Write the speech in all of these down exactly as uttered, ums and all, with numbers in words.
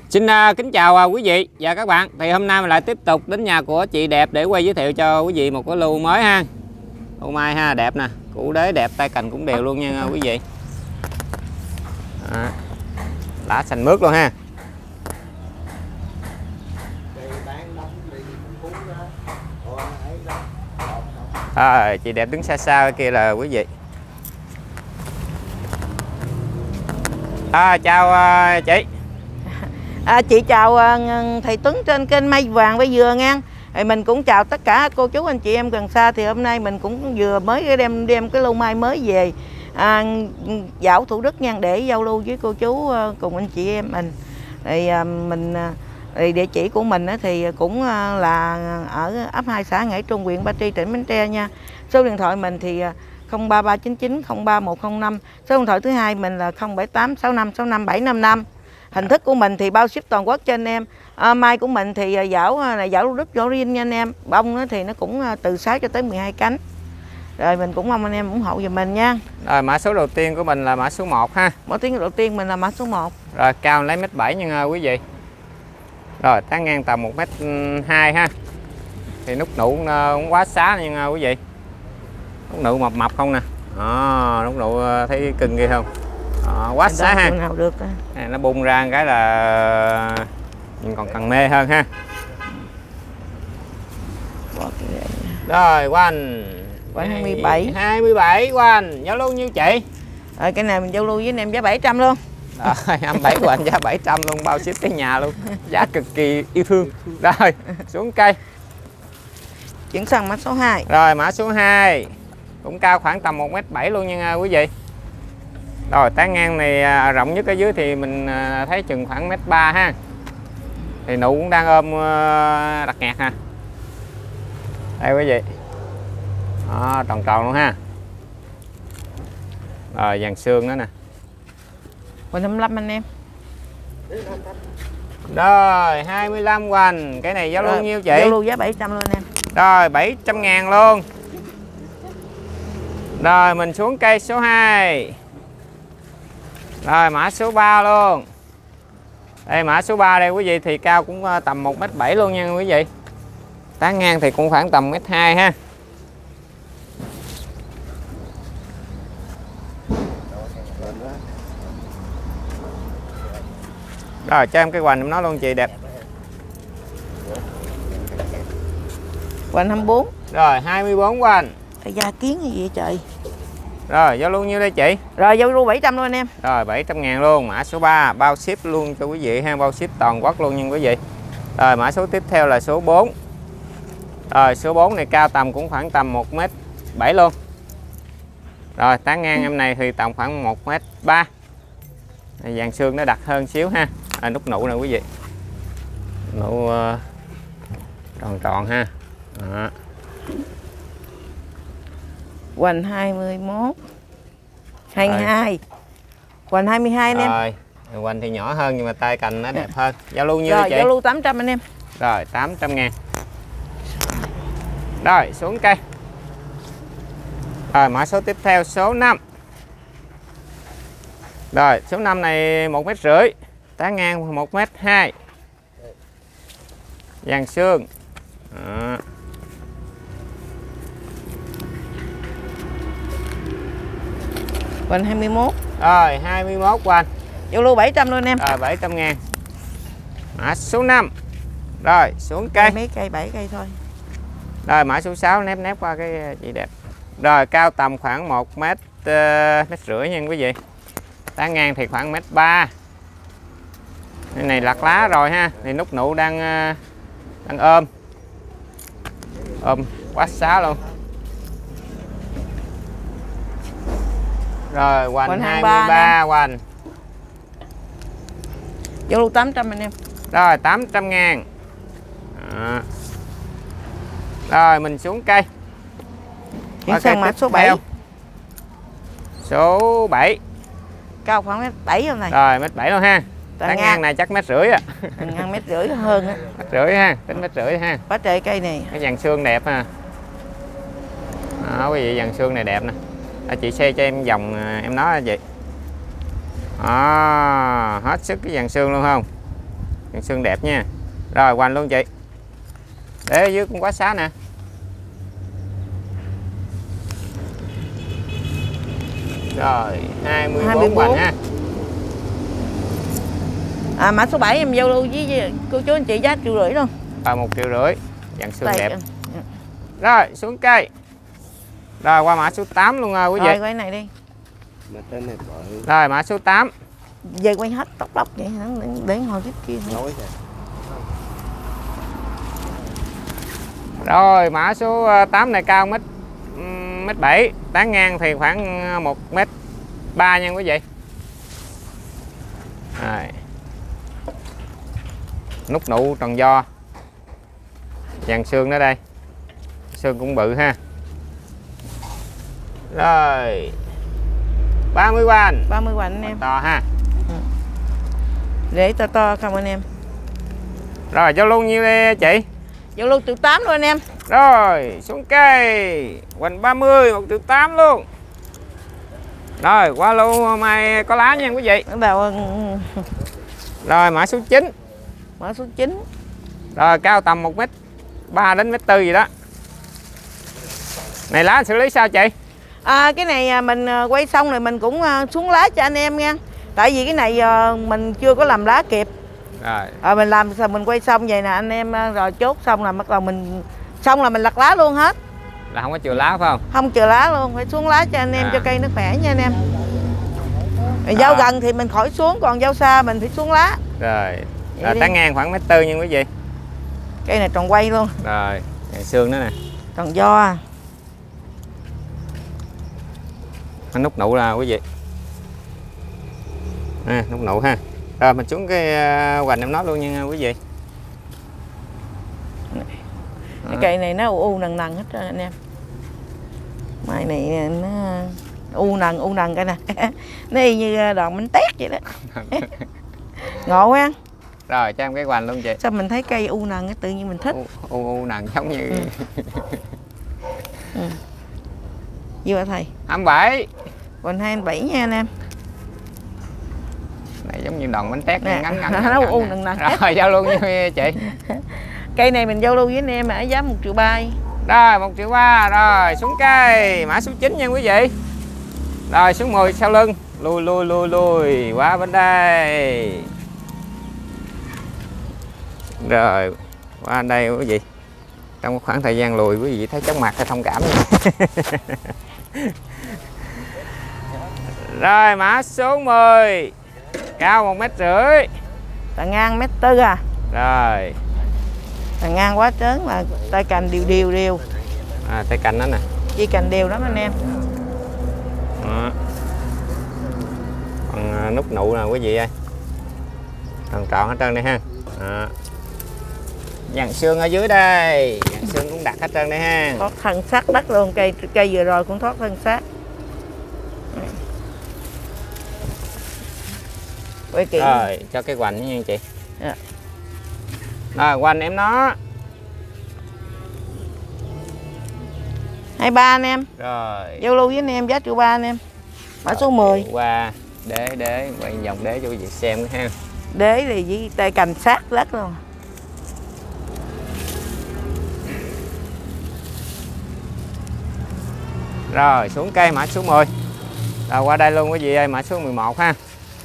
Xin uh, kính chào uh, quý vị và các bạn. Thì hôm nay mình lại tiếp tục đến nhà của chị Đẹp để quay giới thiệu cho quý vị một cái lưu mới ha. Lưu mai ha, đẹp nè, củ đế đẹp, tay cành cũng đều luôn nha quý vị. Đó. Lá xanh mướt luôn ha. À, chị Đẹp đứng xa xa kia là quý vị. À, chào uh, chị. À, chị chào uh, thầy Tuấn trên kênh Mai Vàng Bây Dừa nha. Thì mình cũng chào tất cả cô chú anh chị em gần xa. Thì hôm nay mình cũng vừa mới đem đem cái lô mai mới về à, dạo Thủ Đức nha, để giao lưu với cô chú uh, cùng anh chị em mình. Thì uh, mình uh, thì địa chỉ của mình uh, thì cũng uh, là ở ấp hai xã Ngãi Trung, huyện Ba Tri, tỉnh Bến Tre nha. Số điện thoại mình thì uh, không ba ba chín chín không ba một không năm. Số điện thoại thứ hai mình là không bảy tám sáu năm sáu năm bảy năm năm. Hình thức của mình thì bao ship toàn quốc cho anh em. À, mai của mình thì dảo là dảo Đức dảo riêng nha anh em. Bông thì nó cũng từ sáu cho tới mười hai cánh. Rồi mình cũng mong anh em ủng hộ giùm mình nha. Rồi mã số đầu tiên của mình là mã số một ha. Mã tiếng đầu tiên mình là mã số một. Rồi cao lấy mét bảy nha quý vị. Rồi tán ngang tầm một mét hai ha. Thì nút nụ cũng quá xá nha quý vị. Nút nụ mập mập không nè. À, nút nụ thấy cưng ghê không? À, quá xá ha. Nào được à, nó bung ra cái là mình còn cần mê hơn ha. Rồi quanh quanh hai mươi bảy hai mươi bảy quanh giao lưu nhiêu chị? Rồi cái này mình giao lưu với anh em giá bảy trăm luôn. Rồi hai mươi bảy quanh giá bảy trăm luôn, bao ship tới nhà luôn, giá cực kỳ yêu thương. Rồi xuống cây chuyển sang mã số hai. Rồi mã số hai cũng cao khoảng tầm một mét bảy luôn nha quý vị. Rồi tán ngang này rộng nhất ở dưới thì mình thấy chừng khoảng mét ba ha. Thì nụ cũng đang ôm đặc nhạc ha. Đây quý vị. Đó, tròn tròn luôn ha. Rồi vàng xương đó nè. Quanh hai mươi lăm anh em. Rồi hai mươi lăm quanh. Cái này giao lưu nhiêu chị? Giao lưu giá bảy trăm luôn anh em. Rồi bảy trăm ngàn luôn. Rồi mình xuống cây số hai. Rồi mã số ba luôn. Đây mã số ba đây quý vị, thì cao cũng tầm một mét bảy luôn nha quý vị. Tán ngang thì cũng khoảng tầm một mét hai ha. Rồi cho em cái hoành em nói luôn chị Đẹp. Hoành hai mươi bốn. Rồi hai mươi bốn hoành. Da kiến hay gì vậy trời. Rồi giao lưu nhiêu đây chị? Rồi giao lưu bảy trăm luôn anh em. Rồi bảy trăm ngàn luôn. Mã số ba bao ship luôn cho quý vị ha, bao ship toàn quốc luôn nha quý vị. Rồi mã số tiếp theo là số bốn. Rồi số bốn này cao tầm cũng khoảng tầm một mét bảy luôn. Rồi tán ngang em này thì tầm khoảng một mét ba. Vàng xương nó đặc hơn xíu ha. À, nút nụ nè quý vị. Nụ uh, tròn tròn ha. Đó. Hoành hai mươi mốt. hai mươi hai. Hoành hai mươi hai anh em. Rồi, hoành thì nhỏ hơn nhưng mà tay cành nó đẹp hơn. Giao lưu nhiêu rồi, chị? Giao lưu tám trăm anh em. Rồi, tám trăm ngàn. Rồi, xuống cây. Rồi, mã số tiếp theo số năm. Rồi, số năm này một mét rưỡi, tán ngang một mét hai. Vàng xương. Đó. Hoành hai mươi mốt. Rồi hai mươi mốt quanh. Giao lưu bảy trăm luôn anh em. Rồi bảy trăm ngàn. Mã số năm. Rồi xuống cây. Mấy cây bảy cây thôi. Rồi mã số sáu nép nép qua cái chị Đẹp. Rồi cao tầm khoảng một mét uh, mét rưỡi nha quý vị. Tán ngang thì khoảng mét ba. Cái này lặt lá rồi ha. Thì nút nụ đang uh, đang ôm. Ôm quá xá luôn. Rồi hoành hai mươi ba hoành. Giao lưu tám trăm anh em. Rồi tám trăm ngàn. Đó. Rồi mình xuống cây. Chuyển sang mã số bảy. Số bảy. Cao khoảng mét bảy hôm này. Rồi mét bảy luôn ha. Tán ngang này chắc mét rưỡi á. Ngang mét rưỡi hơn á. Mét rưỡi ha, tính mét rưỡi ha. Quá trời cây này. Cái vàng xương đẹp ha. Đó quý vị, vàng xương này đẹp nè. À, chị xe cho em vòng em nói là gì. À, hết sức cái vàng xương luôn không? Dàn xương đẹp nha. Rồi hoành luôn chị. Để ở dưới cũng quá xá nè. Rồi hai mươi bốn hoành ha. À, mã số bảy em giao lưu với cô chú anh chị giá triệu rưỡi luôn. Rồi một triệu rưỡi. Dàn xương Đây. đẹp. Rồi xuống cây. Rồi qua mã số tám luôn rồi quý vị. Rồi quay này đi. Rồi mã số tám. Về quay hết tóc lóc vậy để, để ngồi tiếp kia. Rồi mã số tám này cao mét mét bảy, tán ngang thì khoảng một mét ba nha quý vị. Rồi. Nút nụ tròn do. Dàn xương đó đây. Xương cũng bự ha. Rồi ba mươi hoành. ba mươi hoành anh em. To ha. Ừ. Để to to không anh em. Rồi giao lưu nhiêu đây chị? Giao lưu triệu tám luôn anh em. Rồi xuống cây. Hoành ba mươi, một triệu tám luôn. Rồi qua lô mai có lá nha quý vị. Bắt đầu. Rồi mã số chín. Mã số chín. Rồi cao tầm một mét ba đến mét tư gì đó. Này lá xử lý sao chị? À, cái này mình quay xong rồi mình cũng xuống lá cho anh em nha. Tại vì cái này mình chưa có làm lá kịp. Rồi. À, mình làm sao mình quay xong vậy nè anh em, rồi chốt xong là bắt đầu mình xong là mình lặt lá luôn hết. Là không có chừa lá phải không? Không chừa lá luôn, phải xuống lá cho anh em, à. Cho cây nó khỏe nha anh em. Rồi, dao à. gần thì mình khỏi xuống, còn dao xa mình phải xuống lá. Rồi. Rồi tán ngang khoảng mét tư nha quý vị. Cây này tròn quay luôn. Rồi, dàn xương đó nè. Tròn do. Nó nút nụ ra quý vị. À, nút nụ ha. Rồi mình xuống cái uh, hoành em nói luôn nha quý vị. Cái cây này nó u u nần nần hết trơn anh em. Mai này nó u nần u nần cây nè. Nó y như đòn bánh tét vậy đó. Ngộ quá. Rồi cho em cái hoành luôn chị. Sao mình thấy cây u nần tự nhiên mình thích. U u, u nần giống như ừ. ừ. Gì vậy thầy? hai mươi bảy. Còn hai mươi bảy nha anh em. Này giống như đòn bánh tét ngắn ngắn. Nó u nần nần. Rồi giao lưu như chị. Cây này mình giao lưu với anh em ở giá một triệu ba. Rồi một triệu ba. Rồi xuống cây. Mã số chín nha quý vị. Rồi số mười sau lưng. Lùi lùi lùi lùi. Qua bên đây. Rồi qua đây quý vị. Trong một khoảng thời gian lùi quý vị thấy chóng mặt hay thông cảm Rồi mã số mười. Cao một mét rưỡi. Tà ngang mét tư à. Rồi. Tà ngang quá trớn mà tay cành đều đều đều. À, tay cành đó nè. Chi cành đều lắm anh em. Đó. Còn nút nụ nè quý vị ơi. Tròn tròn hết trơn đây ha. Đó. Dàn xương ở dưới đây. Dàn xương cũng đặt hết trơn đây ha. Thoát thân xác đất luôn. Cây cây vừa rồi cũng thoát thân xác. Quay kỹ. Rồi cho cái hoành nha chị. Dạ. Rồi hoành em nó hai mươi ba anh em. Rồi giao lưu với anh em giá triệu ba anh em. Mã số mười. Qua đế đế quay vòng đế cho quý vị xem ha. Đế thì với tay cành sát đất luôn. Rồi xuống cây mã số mười. Rồi qua đây luôn quý vị ơi, mã số mười một ha.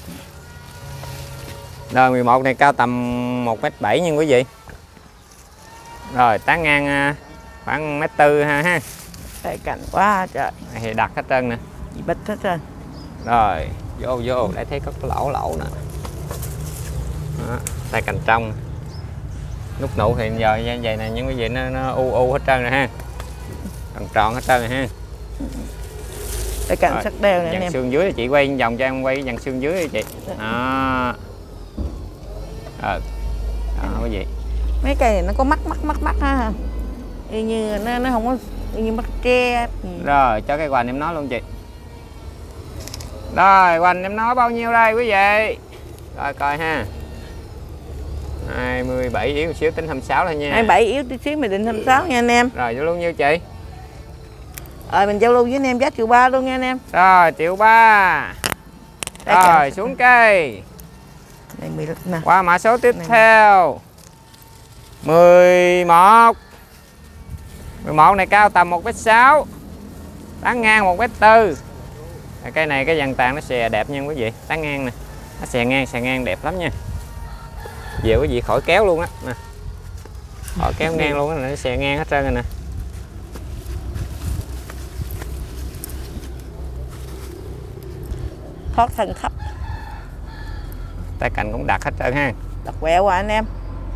Rồi mười một này cao tầm một mét bảy nha quý vị. Rồi tán ngang khoảng mét tư ha ha. Tay cành quá trời. Thì đặt hết trơn nè. Gì bịch hết trơn. Rồi vô vô để thấy có cái lỗ lỗ nè. Đó, tay cành trong. Nút nụ thì giờ như vậy nè những quý vị nó, nó u u hết trơn rồi ha. Tròn tròn hết trơn rồi ha. Tay cành sắc đeo nè anh em. Xương dưới chị quay vòng cho em quay dàn xương dưới đi chị. Đó. Ờ. Đó quý vị. Mấy cây này nó có mắt mắt mắt mắt ha. Y như nó nó không có y như mắt tre. Rồi cho cái hoành em nói luôn chị. Rồi hoành em nói bao nhiêu đây quý vị? Rồi coi ha. hai mươi bảy yếu một xíu tính hai mươi sáu thôi nha. hai mươi bảy yếu tí xíu mình định hai mươi sáu nha anh em. Rồi giao lưu nhiêu chị? Rồi mình giao lưu với anh em giá triệu ba luôn nha anh em. Rồi triệu ba. Rồi xuống cây. Này mười nè. Qua mã số tiếp Này. theo mười một. mười một này cao tầm một mét sáu, tán ngang một mét tư. Cây này cái dàn tàn nó xè đẹp nha quý vị, tán ngang nè, nó xè ngang xè ngang đẹp lắm nha. Về quý vị khỏi kéo luôn á nè, khỏi kéo ngang luôn á, nó xè ngang hết trơn rồi nè. Thoát thân thấp, tay cạnh cũng đặt hết trơn ha. đặt quẹo à anh em.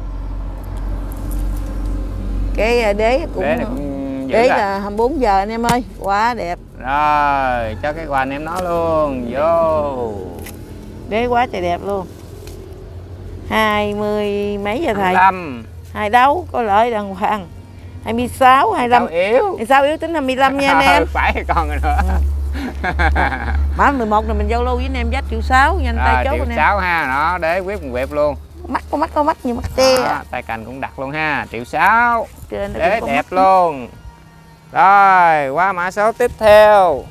Cái đế cũng Đế, cũng đế à. là hai mươi bốn giờ anh em ơi, quá đẹp. Rồi cho cái quà anh em nó luôn vô. Đế quá trời đẹp luôn. Hai mươi mấy giờ thầy? hai mươi lăm. Hai đấu có lợi đàng hoàng. Hai mươi sáu, hai mươi lăm. Yếu. Hai mươi sáu yếu tính hai mươi lăm nha anh em. Phải còn rồi nữa. Ừ. Mã mười một này mình giao lưu với anh em giá triệu sáu, nhanh tay chốt anh em. Triệu sáu ha, nó đế quyết một vẹp luôn. Mắt có mắt có mắt như mắt tre. Đó, tay cành cũng đặt luôn ha, triệu sáu. Trên Đế đẹp mắt luôn. Rồi qua mã số tiếp theo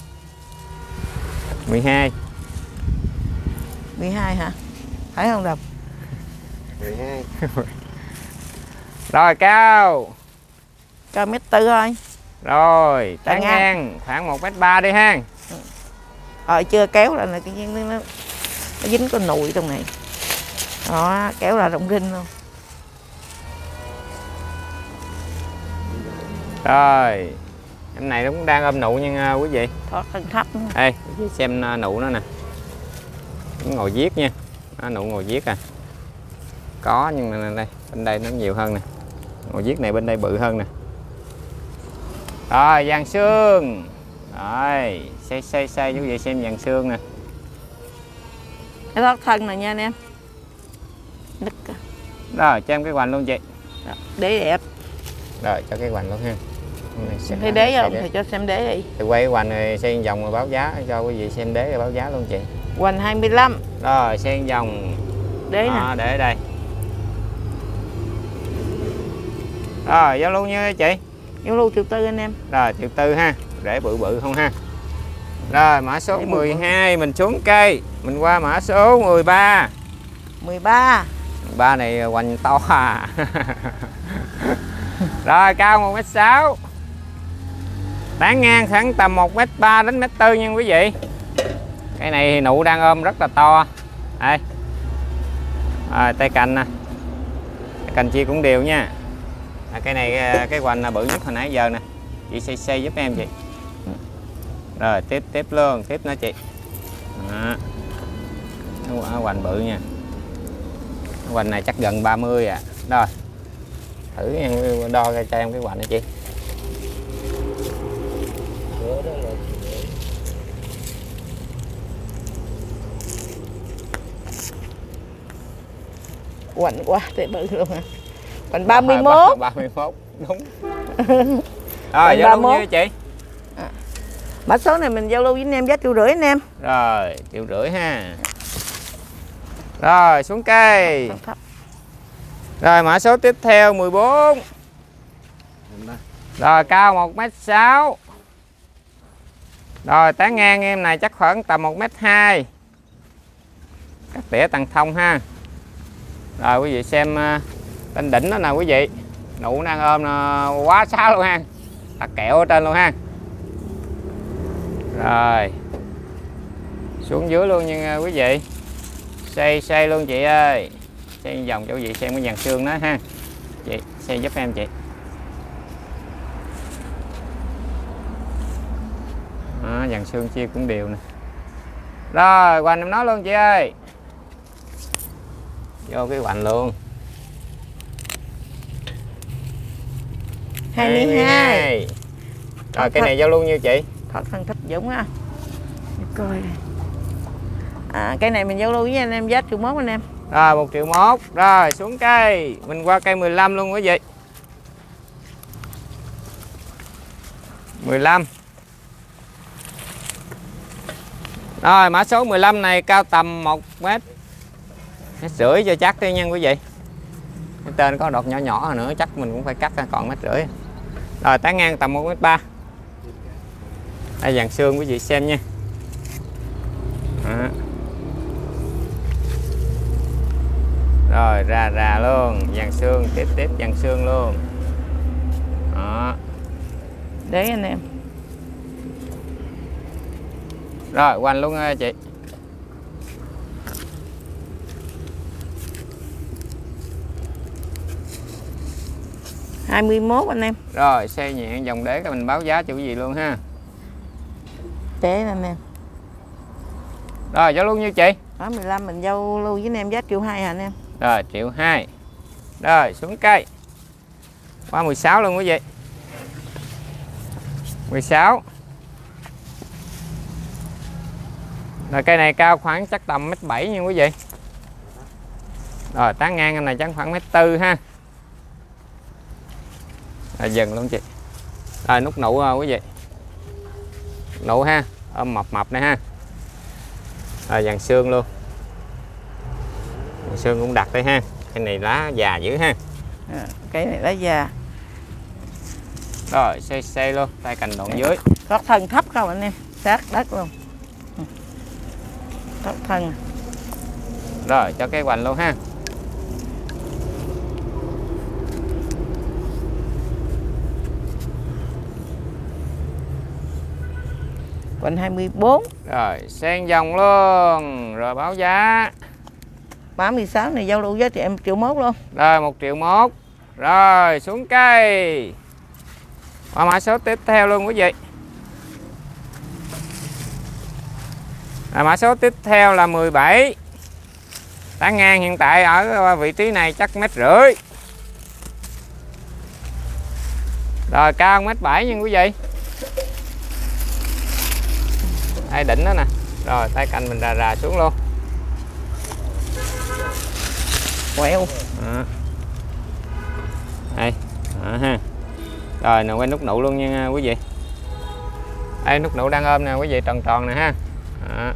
mười hai. mười hai hả? Phải không Đồng? mười hai. Rồi cao. Cao mét tư thôi. Rồi tán ngang. ngang khoảng một mét ba đi ha. Rồi chưa kéo là tự nhiên nó, nó dính có nụi trong này. Đó, kéo là rộng rinh luôn. Rồi em này nó cũng đang ôm nụ nha quý vị. Thoát thân thấp. Ê quý vị xem nụ nó nè, nó ngồi viết nha, nó nụ ngồi viết à, có nhưng mà đây bên đây nó nhiều hơn nè, ngồi viết này bên đây bự hơn nè. Rồi dàn xương, rồi xây xây xây quý vị xem dàn xương nè. Cái thoát thân này nha anh em. Đứt. Rồi cho em cái hoành luôn chị. Đó, đế đẹp. Rồi cho cái hoành luôn ha. Thấy đế không? Thì cho xem đế đi. Thì quay cái hoành này xây vòng rồi báo giá cho quý vị xem đế rồi báo giá luôn chị. Hoành hai mươi lăm. Rồi xây vòng Đế đó, nè. để ở đây. Rồi giao lưu như chị. Giao lưu triệu tư anh em. Rồi triệu tư ha, để bự bự không ha. Rồi mã số mười hai mình xuống cây, mình qua mã số mười ba. mười ba. mười ba này hoành to à. Rồi cao một mét sáu. Tán ngang khoảng tầm một mét ba đến mét tư nha quý vị. Cái này thì nụ đang ôm rất là to. Đây. Rồi tay cành nè. Tay cành chia cũng đều nha. À, cái này cái hoành là bự nhất hồi nãy giờ nè. Chị xây xây giúp em chị. Rồi tiếp tiếp luôn, tiếp nữa chị. Đó. Hoành bự nha. Hoành này chắc gần ba mươi à. Rồi. Thử em đo cho em cái hoành này chị. Hoành quá để bự luôn hả? Hoành ba mươi mốt. ba mươi mốt đúng. Rồi giao lưu như chị. À. Mã số này mình giao lưu với anh em giá triệu rưỡi anh em. Rồi triệu rưỡi ha. Rồi xuống cây. Rồi mã số tiếp theo mười bốn. Rồi cao một mét sáu. Rồi tán ngang em này chắc khoảng tầm một mét hai. Cắt tỉa tầng thông ha. Rồi quý vị xem trên đỉnh đó nè quý vị. Nụ đang ôm quá xá luôn ha. Đặt kẹo ở trên luôn ha. Rồi xuống dưới luôn nha quý vị. Xây xây luôn chị ơi. Xây vòng cho quý vị xem cái dàn xương đó ha. Chị xây giúp em chị. Đó, dàn xương chia cũng đều nè. Rồi hoành em nói luôn chị ơi. Vô cái hoành luôn. hai mươi hai. Rồi cái này giao lưu nhiêu chị? Thoát thân thích Dũng á. Coi này. À, cây này mình giao lưu với anh em giá triệu mốt anh em. Rồi một triệu mốt. Rồi xuống cây. Mình qua cây mười lăm luôn quý vị. mười lăm. Rồi mã số mười lăm này cao tầm một mét rưỡi cho chắc đi nha quý vị. Cái tên có đọt nhỏ nhỏ nữa chắc mình cũng phải cắt ra còn mét rưỡi. Rồi tán ngang tầm một mét ba. Đây dàn xương quý vị xem nha. Đó. Rồi ra ra luôn, dàn xương, tiếp tiếp dàn xương luôn. Đó. Để anh em. Rồi quanh luôn nha chị. hai mươi mốt anh em. Rồi xây nhẹ dòng đế cái mình báo giá cho quý vị luôn ha. Để anh em. Rồi giao luôn như chị. Đó mười lăm mình giao lưu với anh em giá triệu hai hả anh em. Rồi triệu hai. Rồi xuống cây. Qua mười sáu luôn quý vị. mười sáu. Rồi cây này cao khoảng chắc tầm mét bảy nha quý vị. Rồi tán ngang anh này chắc khoảng mét tư ha. Rồi dần luôn chị. Rồi nút nụ quý vị. Nụ ha, ôm mập mập này ha. Rồi dàn xương luôn. Dàn xương cũng đặt đây ha. Cái này lá già dữ ha. À, cái này lá già. Rồi xây xây luôn, tay cành đoạn dưới. Thoát thân thấp không anh em, sát đất luôn. Thoát thân. Rồi cho cái hoành luôn ha. Hoành hai mươi bốn. Rồi sen dòng luôn. Rồi báo giá. ba mươi sáu này giao lưu giá trị em triệu mốt luôn. Rồi một triệu mốt. Rồi xuống cây. Qua mã số tiếp theo luôn quý vị. Rồi, mã số tiếp theo là mười bảy. Tán ngang hiện tại ở vị trí này chắc mét rưỡi. Rồi cao mét bảy nha quý vị. Đây đỉnh đó nè. Rồi tay canh mình rà rà xuống luôn. Quẹo. Đó. Đây. Đó ha. Rồi nè quay nút nụ luôn nha quý vị. Đây nút nụ đang ôm nè quý vị, tròn tròn nè ha. Đó.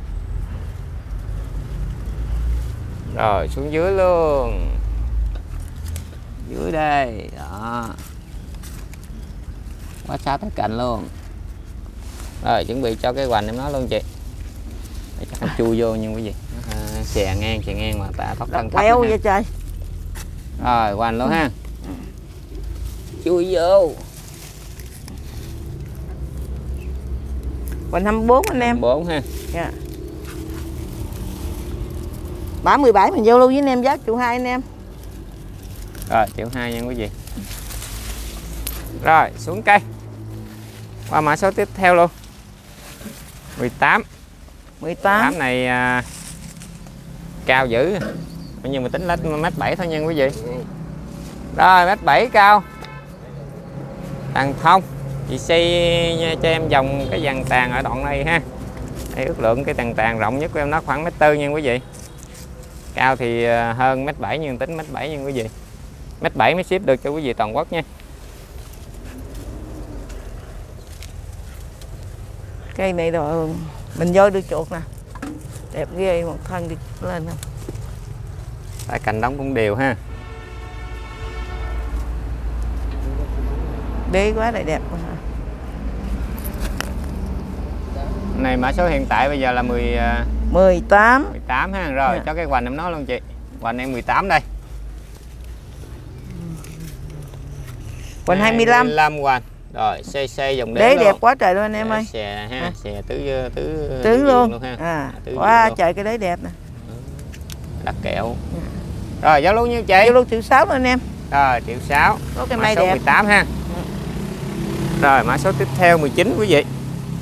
Rồi xuống dưới luôn. Dưới đây. Đó. Quá sát tới cạnh luôn. Rồi chuẩn bị cho cái hoành em nói luôn chị. Để chắc em chui vô nha quý vị. À, xè ngang xè ngang mà ta thoát thân thấp. Quẹo vậy trời. Rồi hoành luôn ha. Chui vô. Hoành hai mươi bốn anh em. bốn ha. Dạ. Bả mười bảy mình giao lưu với anh em giá triệu hai anh em. Rồi triệu hai nha quý vị. Rồi xuống cây. Qua mã số tiếp theo luôn. mười tám. mười tám này à, cao dữ. Nhưng mà tính lên mét bảy thôi nha quý vị. Rồi mét bảy cao. Tàn thông. Chị xây cho em vòng cái dàn tàn ở đoạn này ha. Đây ước lượng cái tàn tàn rộng nhất của em nó khoảng mét tư nha quý vị. Cao thì hơn mét bảy nhưng tính mét bảy nha quý vị. Mét bảy mới ship được cho quý vị toàn quốc nha. Cây này rồi mình voi đưa chuột nè. Đẹp ghê, một thân đi lên không. Tại cành đóng cũng đều ha. Đế quá lại đẹp. Này mã số hiện tại bây giờ là mười mười tám. mười tám ha. Rồi Dạ. cho cái hoành em nói luôn chị. Hoành em mười tám đây. Hoành hai mươi lăm. hai mươi lăm hoành. Rồi xây xây dòng đế, Đế luôn. đẹp quá trời luôn anh em ơi. Xè ha, À. xè tứ tứ Tứ luôn. luôn ha. À, tứ quá luôn. trời cái đế đẹp nè. Đặt kẹo. Rồi giao lưu nhiêu chị? Giao lưu triệu sáu luôn anh em. Rồi triệu sáu. Có cái Mã mai số đẹp. mười tám ha. Rồi mã số tiếp theo mười chín quý vị.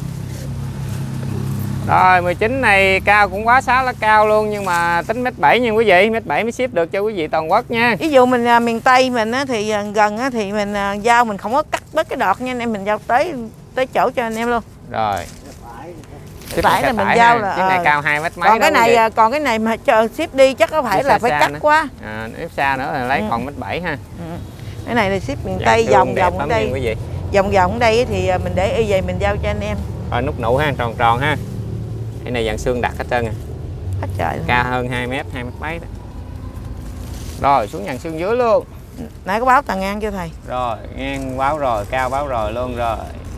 Rồi mười chín này cao cũng quá xá lá cao luôn, nhưng mà tính mét bảy nha quý vị, mét bảy mới ship được cho quý vị toàn quốc nha. Ví dụ mình à, miền Tây mình á, thì à, gần á, thì mình à, giao mình không có cắt bớt cái đọt nha anh em, mình giao tới tới chỗ cho anh em luôn. Rồi. Phải là mình giao là cái này ờ. cao hai mét mấy. Còn cái này à, còn cái này mà chờ ship đi chắc có phải Ship là xa phải xa cắt nữa. quá. À, nếu xa nữa là lấy Ừ. còn mét bảy ha. Ừ. Cái này là ship miền Dạ, Tây xương vòng đẹp vòng ở lắm đây. nha quý vị. Vòng vòng ở đây thì à, mình để y vậy mình giao cho anh em. Rồi nút nụ ha, tròn tròn ha. Cái này dàn xương đặt hết trơn à. Hết trời luôn. Cao hơn hai mét, hai mét mấy đó. Rồi xuống dàn xương dưới luôn. Nãy có báo tầng ngang chưa thầy? Rồi ngang báo rồi, cao báo rồi luôn rồi.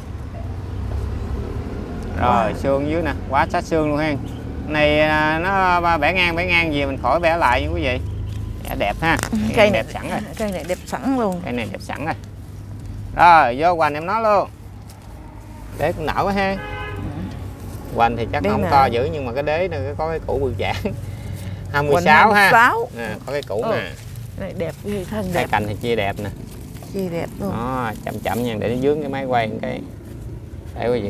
Rồi Wow. xương dưới nè, quá sát xương luôn ha. Này nó bẻ ngang bẻ ngang gì mình khỏi bẻ lại nha quý vị. Dạ, đẹp ha. Cây đẹp này, sẵn rồi. Cây này đẹp sẵn luôn. Cây này đẹp sẵn rồi. Rồi vô hoành em nói luôn. Đế cũng nở quá ha. Hoành thì chắc Đế không nở. to dữ, nhưng mà cái đế này có cái củ bự chản. hai mươi Hoành sáu ha. hai mươi sáu. Nè, có cái củ Ừ. nè. Này đẹp ghê, thân Cây đẹp. cành thì chia đẹp nè. Chia đẹp luôn. Đó, chậm chậm nha, để nó dướng cái máy quay một cái. Đây quý vị.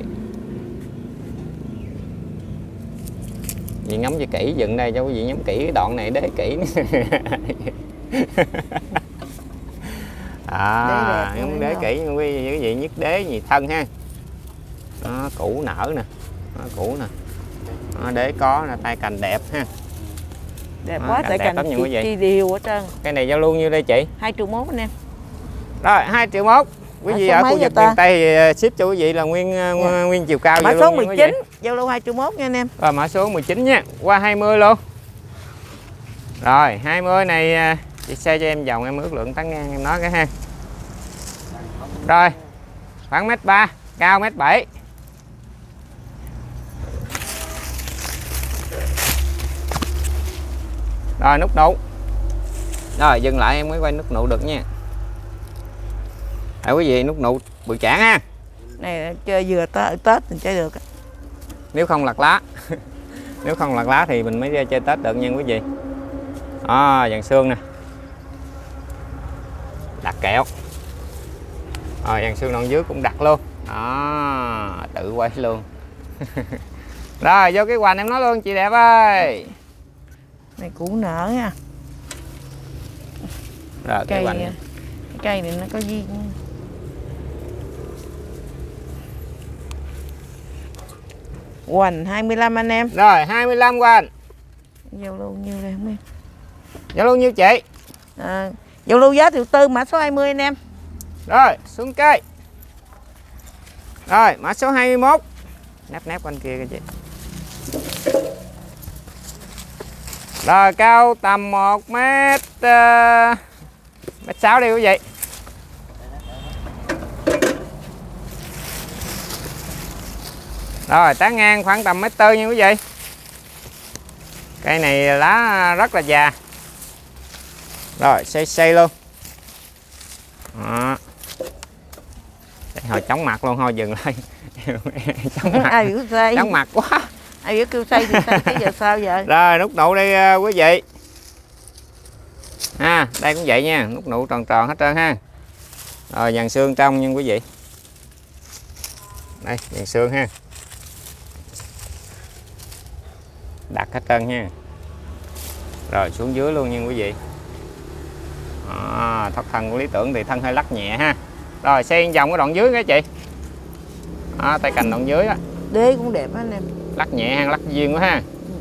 Chị ngắm cho kỹ dựng đây cho quý vị ngắm kỹ cái đoạn này, đế kỹ. À, Đế đẹp ngắm luôn đế đó. kỹ nha quý vị, quý vị nhất đế gì thân ha. Đó, củ nở nè. Đó, củ nè. Đó, đế có nè, tay cành đẹp ha. Đẹp Đó, quá, cành tại đẹp cành lắm nha quý chi, vị. chi đều hết trơn. Cái này giao lưu nhiêu đây chị? Hai triệu mốt anh em. Rồi hai triệu mốt. Quý Mã vị số ở mấy khu vậy vực ta? miền Tây thì ship cho quý vị là nguyên Dạ. nguyên chiều cao. Mã giao số lưu nha quý mười vị. chín, giao lưu hai triệu mốt nha anh em. Rồi mã số mười chín nha, qua hai mươi luôn. Rồi hai mươi này chị xe cho em vòng em ước lượng tán ngang em nói cái ha. Rồi khoảng mét ba, cao mét bảy. Rồi nút nụ. Rồi dừng lại em mới quay nút nụ được nha. Đấy quý vị, nút nụ bự chản ha. Này chơi vừa tới Tết mình chơi được. Nếu không lặt lá. Nếu không lặt lá thì mình mới ra chơi Tết được nha quý vị. À, dàn xương nè. Đặt kẹo. Rồi dàn xương đoạn dưới cũng đặt luôn. Đó, tự quay luôn. Rồi vô cái hoành em nói luôn chị đẹp ơi. Này củ nở nha. Rồi cái Cây hoành. cái cây này nó có duyên. Hoành hai mươi lăm anh em. Rồi hai mươi lăm hoành. Giao lưu nhiêu đây không em? Giao lưu nhiêu chị? À, giao lưu giá triệu tư, mã số hai mươi anh em. Rồi xuống cây. Rồi mã số hai mươi mốt. Nép nép quanh kia kìa chị. Rồi cao tầm một mét uh, mét sáu đi quý vị. Rồi tán ngang khoảng tầm mét tư nha quý vị. Cây này lá rất là già. Rồi xây xây luôn. Đó. Hồi chóng mặt luôn, thôi dừng lại. Chóng mặt. Ai biểu xây. Chóng mặt quá. Ai biểu kêu xây thì xây, cái giờ sao vậy? Rồi nút nụ đây quý vị. Ha, đây cũng vậy nha, nút nụ tròn tròn hết trơn ha. Rồi dàn xương trong nha quý vị. Đây, dàn xương ha. Đặt hết trơn nha. Rồi xuống dưới luôn nha quý vị. À, thoát thân của Lý Tưởng thì thân hơi lắc nhẹ ha. Rồi xây vòng cái đoạn dưới cái chị. À, tay cành đoạn dưới á. Đế cũng đẹp á anh em. Lắc nhẹ ha, lắc duyên quá ha.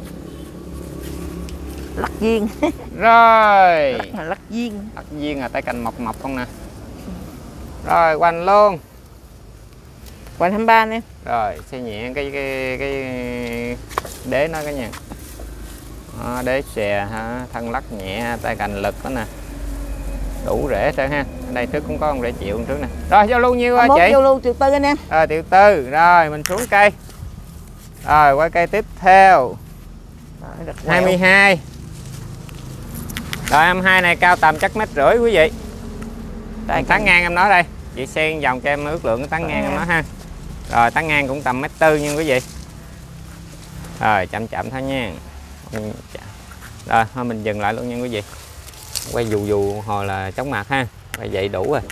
Lắc duyên. Rồi. Lắc mà lắc duyên. Lắc duyên là tay cành mọc mọc không nè. Rồi hoành luôn. Hoành hai mươi ba anh em. Rồi xây nhẹ cái cái cái đế nó cái nha. Đó, đế xè ha, thân lắc nhẹ, tay cành lực đó nè. Đủ rễ trơn ha. Ở đây trước cũng có con rễ chịu trước nè. Rồi giao lưu nhiêu chị? Giao lưu triệu tư anh em. Rồi triệu tư. Rồi mình xuống cây. Rồi qua cây tiếp theo. Rồi, hai mươi hai. Rồi hai mươi hai này cao tầm chắc mét rưỡi quý vị. Tán cành. ngang em nói đây. Chị xen vòng cho em ước lượng cái tán ngang em nói ha. Rồi tán ngang cũng tầm mét tư nha quý vị. Rồi chậm chậm thôi nha. Rồi thôi mình dừng lại luôn nha quý vị. Quay dù dù hồi là chóng mặt ha. Quay vậy đủ rồi.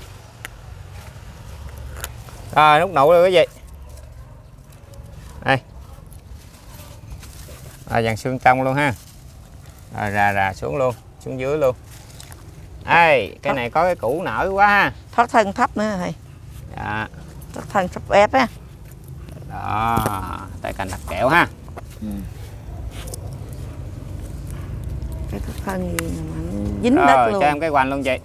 Rồi nút nụ rồi quý vị. Đây. Rồi dàn xương trong luôn ha. Rồi rà rà xuống luôn, xuống dưới luôn. Ê, cái này có cái củ nở quá ha. Thoát thân thấp nữa thầy. Dạ. Thoát thân sắp ép á. Đó, tay cành đặt kẹo ha. Ừ. Cái thoát thân gì mà nó dính Rồi, đất luôn. cho em cái hoành luôn chị.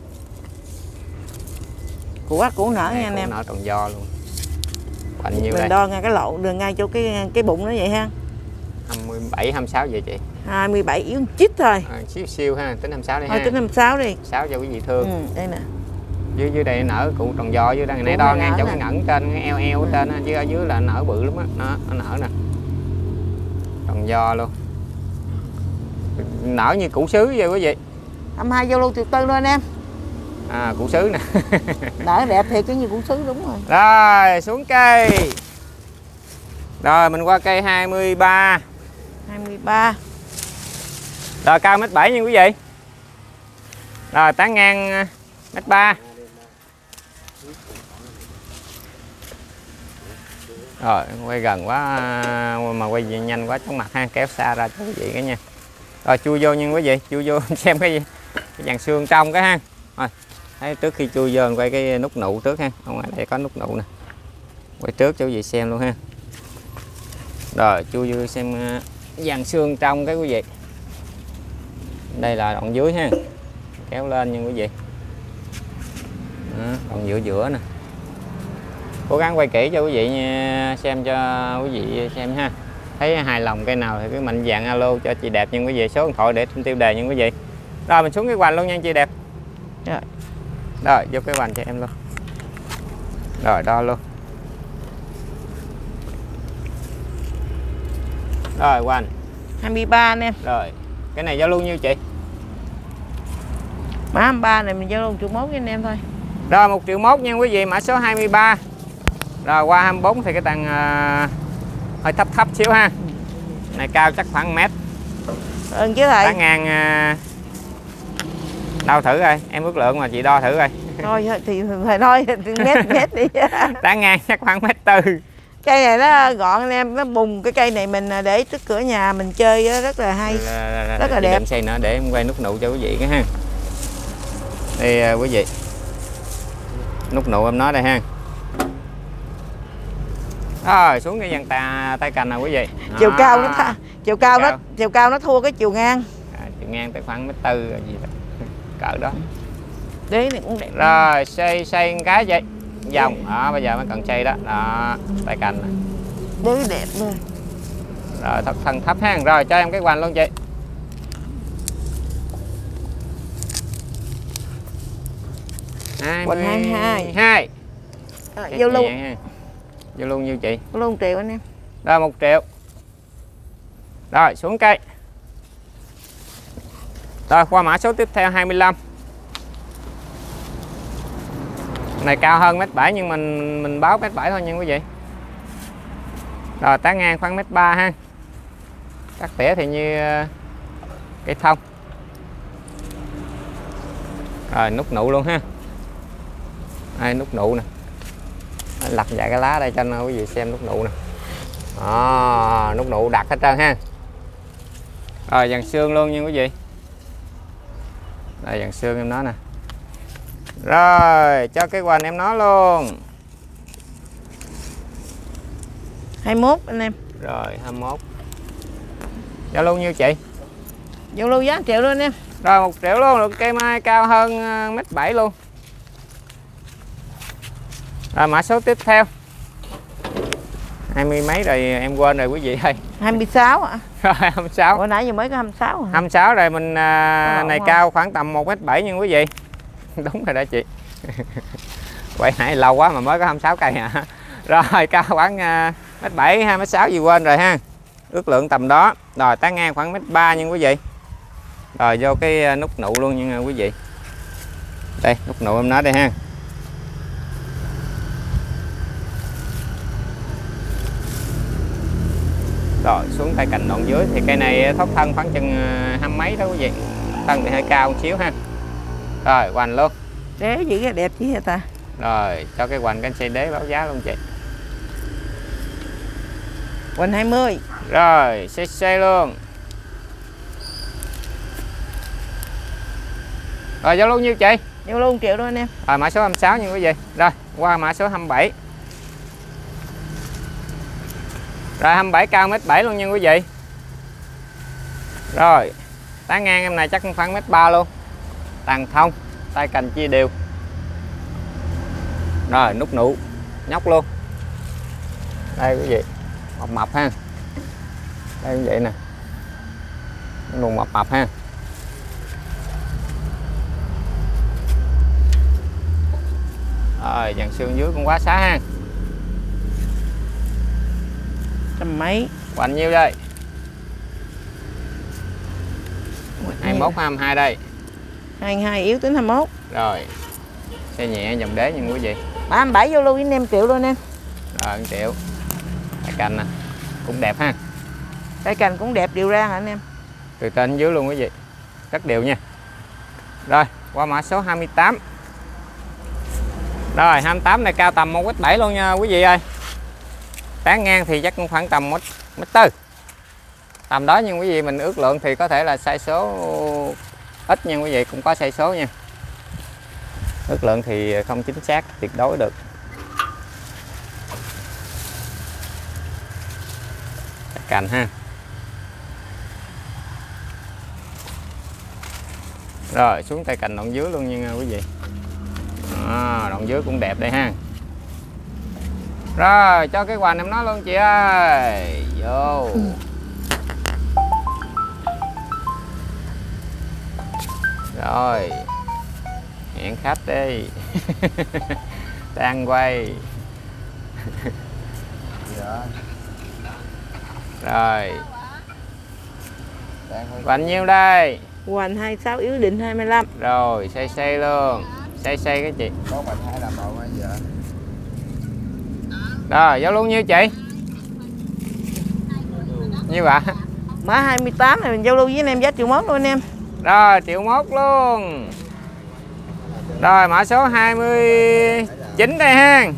Củ quá củ nở Đây, nha anh củ em. nở tròn do luôn. Hoành nhiêu Mình đây? đo ngay cái lỗ đường ngay chỗ cái cái bụng nó vậy ha. hai mươi bảy, hai mươi sáu vậy chị. hai mươi bảy yếu một chít thôi. À, xíu siêu ha, tính hai mươi sáu đi Thôi ha. tính hai mươi sáu đi. sáu cho quý vị thương. Ừ, đây nè. Dưới dưới đây nở cụ tròn do dưới đây, nãy Củ đo này ngang nở chỗ nè. cái ngẩn trên, cái eo eo ở trên á, chứ ở dưới là nở bự lắm á. Nó, nó nở nè. Tròn do luôn. Nở như củ sứ vậy quý vị. hai mươi hai giao lưu triệu tư luôn anh em. À, củ sứ nè. Đỡ đẹp thiệt cái như củ sứ đúng rồi. Rồi xuống cây. Rồi mình qua cây hai mươi ba. hai mươi ba. Rồi cao mét bảy nha quý vị. Rồi tán ngang mét ba. Rồi quay gần quá mà quay nhanh quá chóng mặt ha, kéo xa ra cho quý vị cái nha. Rồi chui vô nha quý vị, chui vô xem cái gì, cái dàn xương trong cái ha. Rồi thấy trước khi chui vô mình quay cái nút nụ trước ha, ở ngoài đây có nút nụ nè, quay trước cho quý vị xem luôn ha. Rồi chui vô xem dàn xương trong cái quý vị. Đây là đoạn dưới ha, kéo lên nha quý vị. Đó, đoạn giữa giữa nè, cố gắng quay kỹ cho quý vị nha, xem cho quý vị xem ha. Thấy hài lòng cây nào thì cứ mạnh dạn alo cho chị đẹp nha quý vị, số điện thoại để trên tiêu đề nha quý vị. Rồi mình xuống cái hoành luôn nha chị đẹp. Rồi, rồi vô cái hoành cho em luôn. Rồi đo luôn. Rồi hoành hai mươi ba anh em. Rồi cái này giao lưu nhiêu chị? Mã hai mươi ba này mình giao lưu triệu mốt với anh em thôi. Rồi một triệu mốt nha quý vị, mã số hai mươi ba. Rồi qua hai mươi bốn thì cái tầng uh, hơi thấp thấp xíu ha. Này cao chắc khoảng mét. Ừ chứ thầy. Tán ngang uh, đo thử coi, em ước lượng mà chị đo thử coi. Thôi thì phải thôi thì mét mét đi. Tán ngang chắc khoảng mét tư. Cây này nó gọn anh em, nó bùng. Cái cây này mình để trước cửa nhà mình chơi rất là hay, là, rất là đẹp. Đừng xây nữa để em quay nút nụ cho quý vị cái ha. Đây uh, quý vị, nút nụ em nói đây ha. Rồi xuống cái dàn tà tay cành nào quý vị. Chiều à, cao nó tha, chiều cao cao. nó chiều cao nó thua cái chiều ngang. À, chiều ngang tới khoảng mét tư gì đó, cỡ đó. Đấy này cũng đẹp. Rồi xây xây một cái vậy vòng đó, bây giờ mới cần xây đó. Đó tay cành này. Đấy đẹp luôn. Rồi thật thân thấp ha. Rồi cho em cái hoành luôn chị. Hoành hai mươi hai. hai. À, vô luôn. Vô luôn nhiêu chị? Vô luôn triệu anh em. Rồi một triệu. Rồi xuống cây. Rồi qua mã số tiếp theo hai mươi lăm. Này cao hơn mét bảy nhưng mình mình báo mét bảy thôi nha quý vị. Rồi tán ngang khoảng mét ba ha. Cắt tỉa thì như cây thông. Rồi nút nụ luôn ha. Đây nút nụ nè. Lặt vài cái lá đây cho quý vị xem nút nụ nè. Đó, nút nụ đặt hết trơn ha. Rồi dàn xương luôn nha quý vị. Đây dàn xương em nói nè. Rồi cho cái hoành em nói luôn. hai mươi mốt anh em. Rồi hai mươi mốt. Giao lưu nhiêu chị? Giao lưu giá một triệu luôn anh em. Rồi một triệu luôn, được cây mai cao hơn mét bảy luôn. Rồi mã số tiếp theo. Hai mươi mấy rồi em quên rồi quý vị ơi. hai mươi sáu ạ. Rồi hai mươi sáu. Hồi nãy giờ mới có hai mươi sáu hả? hai mươi sáu rồi mình à, này không. cao khoảng tầm một mét bảy nha quý vị. Đúng rồi đó chị. Quay nãy lâu quá mà mới có hai mươi sáu cây hả? Rồi cao khoảng uh, mét bảy, hai mét sáu gì quên rồi ha. Ước lượng tầm đó. Rồi tán ngang khoảng mét ba nha quý vị. Rồi vô cái nút nụ luôn nha quý vị. Đây nút nụ em nói đây ha. Rồi xuống tay cành đoạn dưới thì cây này thoát thân khoảng chừng hai mấy đó quý vị. Thân thì hơi cao một xíu ha. Rồi hoành luôn. Đế gì cái đẹp chứ hả ta. Rồi cho cái hoành cái xây đế báo giá luôn chị. Hoành hai mươi. Rồi xây xây luôn. Rồi giao lưu nhiêu chị? Giao lưu một triệu luôn anh em. Rồi mã số hai mươi sáu nha quý vị. Rồi qua mã số hai mươi bảy. Rồi hai mươi bảy cao mét bảy luôn nha quý vị. Rồi tán ngang em này chắc khoảng mét ba luôn. Tàn thông, tay cành chia đều. Rồi nút nụ nhóc luôn. Đây quý vị, mập mập ha. Đây như vậy nè, nụ mập mập ha. Rồi dàn xương dưới cũng quá xá ha. Trăm mấy. Hoành nhiêu đây? hai mươi mốt hai mươi hai đây. hai mươi hai yếu tính hai mươi mốt. Rồi xe nhẹ dòng đế nha quý vị. ba mươi bảy vô luôn với anh em triệu luôn em. Rồi một triệu. Cái cành nè cũng đẹp ha. Cái cành cũng đẹp đều ra hả anh em. Từ trên dưới luôn quý vị, rất đều nha. Rồi qua mã số hai mươi tám. Rồi hai mươi tám này cao tầm một mét bảy luôn nha quý vị ơi. Tán ngang thì chắc cũng khoảng tầm một mét tư tầm đó, nhưng quý vị mình ước lượng thì có thể là sai số ít nha quý vị, cũng có sai số nha. Ước lượng thì không chính xác tuyệt đối được. Cành ha. Rồi xuống tay cành đoạn dưới luôn nha quý vị. À, đoạn dưới cũng đẹp đây ha. Rồi cho cái hoành em nói luôn chị ơi. Vô. Rồi hẹn khách đi. Đang quay. Rồi hoành nhiêu đây? Hoành hai mươi sáu yếu định hai mươi lăm. Rồi xây xây luôn. Xây xây cái chị. Có hoành hai là màu hay giờ. Rồi giao luôn nhiêu chị? Nhiêu ạ? Mã hai mươi tám này mình giao lưu với anh em giá triệu mốt luôn anh em. Rồi triệu mốt luôn. Rồi mã số hai mươi chín đây ha.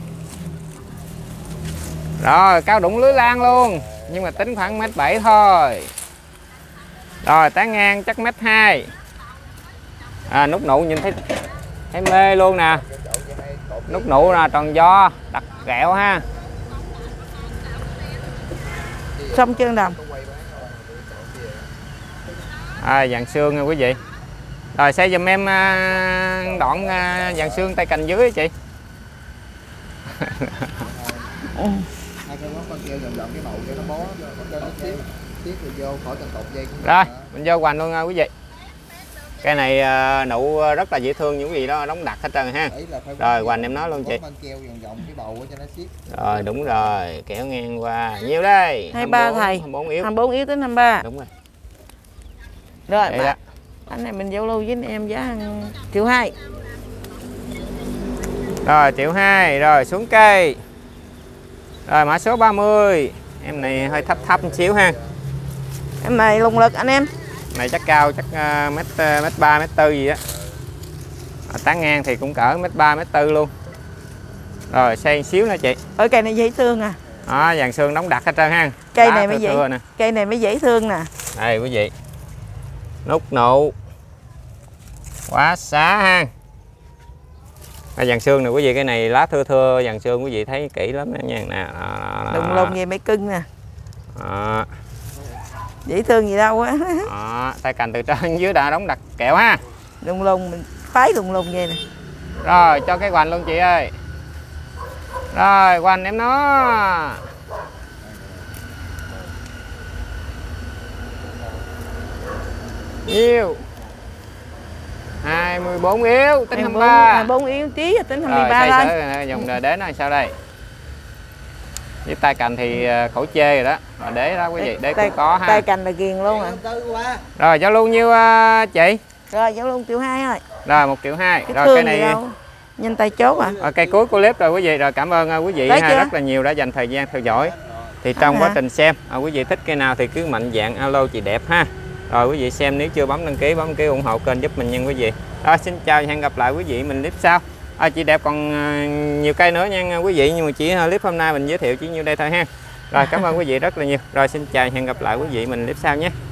Rồi cao đụng lưới lan luôn, nhưng mà tính khoảng mét bảy thôi. Rồi tán ngang chắc mét hai. À, nút nụ nhìn thấy thấy mê luôn nè. Nút nụ là tròn do đặt kẹo ha. Xong chân đồng. À, dàn xương nha quý vị. Rồi xây giùm em đoạn dàn xương tay cành dưới chị. Hai cái món con keo vòng vòng cái màu cho nó bó, cho nó tiếp tiếp rồi vô khỏi cần cột dây. Rồi mình vô hoành luôn nha quý vị. Cái này nụ rất là dễ thương những gì đó đóng đặt hết trơn ha. Rồi hoành em nói luôn chị. Con keo vòng vòng cái bầu cho nó tiếp. Rồi đúng rồi, kéo ngang qua. Nhiêu đây? hai mươi ba thầy. hai mươi bốn yếu. hai mươi bốn yếu tính hai mươi ba. Đúng rồi. Rồi Đây đó. anh này mình giao lưu với anh em giá triệu hai. Rồi triệu hai. Rồi xuống cây. Rồi mã số ba mươi. Em này hơi thấp thấp một xíu ha. Em này lùng lực anh em. Này chắc cao chắc uh, mét mét ba mét tư gì á. À, tán ngang thì cũng cỡ mét ba mét tư luôn. Rồi xây xíu nữa chị. Ở cây này dễ thương à. Đó, dàn xương đóng đặt hết trơn ha. Cây Đá này mới dễ. nè. Cây này mới dễ thương nè. Đây quý vị. Nút nụ. Quá xá ha. À, dàn xương này quý vị, cái này lá thưa thưa dàn xương quý vị thấy kỹ lắm nha nè. Đụng lông về mấy cưng nè. Đó. Dễ thương gì đâu á. Đó, tay cành từ trên dưới đã đóng đặt kẹo ha. Đụng lông mình phái đụng lông về nè. Rồi cho cái hoành luôn chị ơi. Rồi hoành em nó. Nhiêu? hai mươi bốn yếu tính hai mươi ba. hai mươi bốn yếu tí tính hai mươi ba rồi, thôi. Rồi dòng đế nó sao đây? Với tay cành thì khẩu chê rồi đó. Rồi đế đó quý vị, đế cũng có ha. Tay cành là ghiền luôn à. Rồi giao lưu nhiêu uh, chị? Rồi giao lưu triệu hai thôi. Rồi một triệu hai. Cái Rồi cái này nhanh tay chốt à. Rồi, cây cuối của clip rồi quý vị. Rồi cảm ơn uh, quý vị ha, rất là nhiều đã dành thời gian theo dõi. Thì trong à, quá trình xem uh, quý vị thích cây nào thì cứ mạnh dạn alo chị đẹp ha. Rồi quý vị xem nếu chưa bấm đăng ký, bấm đăng ký ủng hộ kênh giúp mình nha quý vị. Rồi xin chào và hẹn gặp lại quý vị mình clip sau. À, chị đẹp còn uh, nhiều cây nữa nha quý vị, nhưng mà chỉ uh, clip hôm nay mình giới thiệu chỉ nhiêu đây thôi ha. Rồi cảm ơn quý vị rất là nhiều. Rồi xin chào và hẹn gặp lại quý vị mình clip sau nhé.